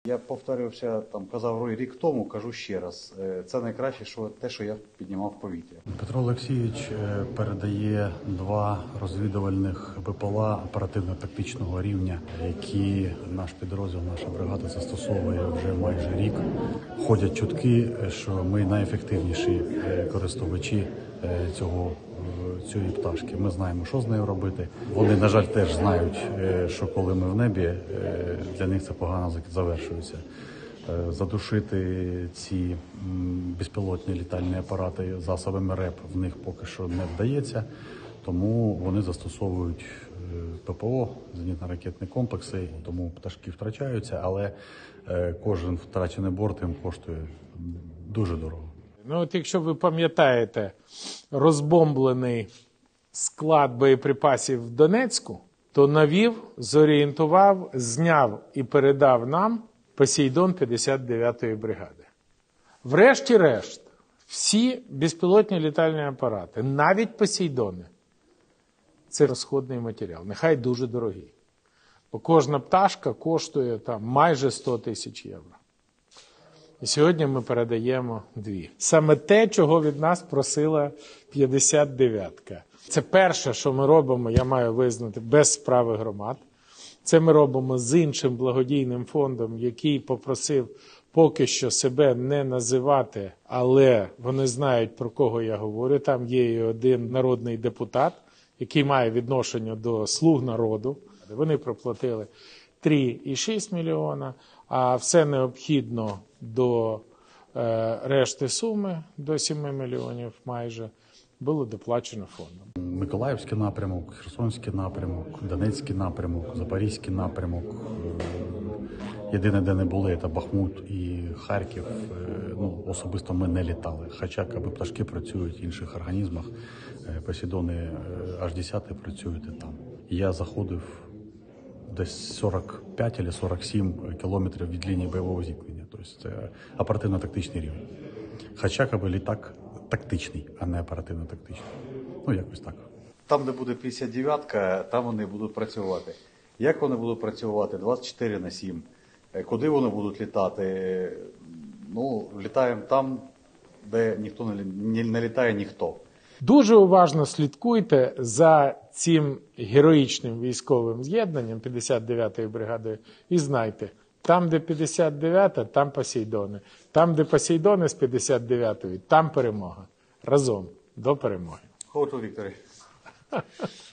Я повторювався, казав рік тому, кажу ще раз. Це найкраще, те, що я піднімав в повітря. Петро Олексійович передає 2 розвідувальних БПЛА оперативно-тактичного рівня, які наш підрозділ, наша бригада застосовує вже майже рік. Ходять чутки, що ми найефективніші користувачі цієї пташки. Ми знаємо, що з нею робити. Вони, на жаль, теж знають, що коли ми в небі, для них це погано завершується. Задушити ці безпілотні літальні апарати засобами РЕП в них поки що не вдається, тому вони застосовують ППО, зенітно-ракетні комплекси, тому пташки втрачаються, але кожен втрачений борт їм коштує дуже дорого. От якщо ви пам'ятаєте розбомблений склад боєприпасів в Донецьку, то навів, зорієнтував, зняв і передав нам Посейдон 59-ї бригади. Врешті-решт, всі безпілотні літальні апарати, навіть Посейдони, це розходний матеріал, нехай дуже дорогий. Бо кожна пташка коштує майже 100 тисяч євро. І сьогодні ми передаємо 2. Саме те, чого від нас просила 59-ка. Це перше, що ми робимо, я маю визнати, без справи громад. Це ми робимо з іншим благодійним фондом, який попросив поки що себе не називати, але вони знають, про кого я говорю. Там є і один народний депутат, який має відношення до слуг народу. Вони проплатили 3,6 мільйона, а все необхідно до решти суми, до 7 мільйонів майже, було доплачено фондом. Миколаївський напрямок, Херсонський напрямок, Донецький напрямок, Запорізький напрямок. Єдине, де не були, це Бахмут і Харків. Особисто ми не літали. Хоча пташки працюють в інших організмах, Посейдони H10 працюють і там. Я заходив десь 45 або 47 кілометрів від лінії бойового зіткнення. Тобто це оперативно-тактичний рівень. Хоча літак тактичний, а не оперативно-тактичний. Якось так. Там, де буде 59-ка, там вони будуть працювати. Як вони будуть працювати? 24/7. Куди вони будуть літати? Літаємо там, де ніхто не літає ніхто. Дуже уважно слідкуйте за цим героїчним військовим з'єднанням 59-ї бригади і знайте, там, де 59-та, там Посейдони. Там, де Посейдони з 59-ї, там перемога. Разом до перемоги. Хочу, Вікторе.